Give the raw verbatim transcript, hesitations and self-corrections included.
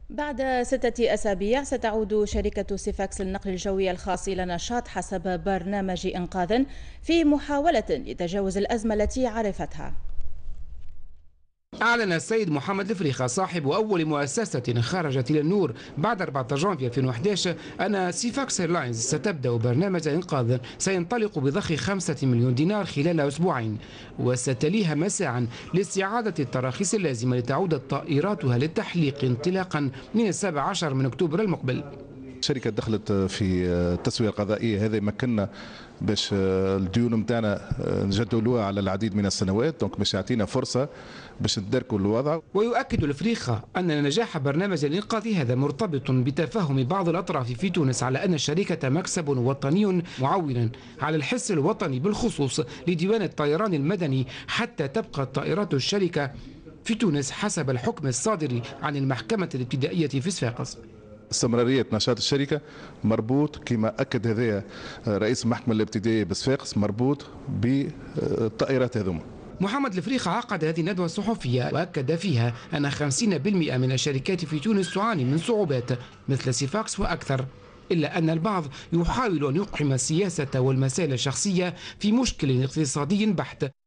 بعد ستة أسابيع ستعود شركة سيفاكس للنقل الجوي الخاص إلى نشاط حسب برنامج إنقاذ في محاولة لتجاوز الأزمة التي عرفتها. أعلن السيد محمد الفريخة صاحب أول مؤسسة خرجت إلى النور بعد أربعة عشر جانفي ألفين وأحد عشر أن سيفاكس إيرلاينز ستبدأ برنامج إنقاذ سينطلق بضخ خمسة مليون دينار خلال أسبوعين، وستليها مساعا لاستعادة التراخيص اللازمة لتعود طائراتها للتحليق انطلاقا من السابع عشر من أكتوبر المقبل. الشركة دخلت في التسوية القضائية، هذا يمكننا باش الديون نتاعنا نجدولوها على العديد من السنوات، دونك باش يعطينا فرصة باش ندركوا الوضع. ويؤكد الفريخة أن نجاح برنامج الإنقاذ هذا مرتبط بتفاهم بعض الأطراف في تونس على أن الشركة مكسب وطني، معولا على الحس الوطني بالخصوص لديوان الطيران المدني حتى تبقى طائرات الشركة في تونس حسب الحكم الصادر عن المحكمة الابتدائية في صفاقس. استمرارية نشاط الشركة مربوط كما أكد هذا رئيس المحكمة الابتدائية بصفاقس مربوط بالطائرات هذوما. محمد الفريخة عقد هذه الندوة الصحفية وأكد فيها أن خمسين بالمئة من الشركات في تونس تعاني من صعوبات مثل سيفاكس وأكثر، إلا أن البعض يحاول أن يقحم السياسة والمسائل الشخصية في مشكل اقتصادي بحت.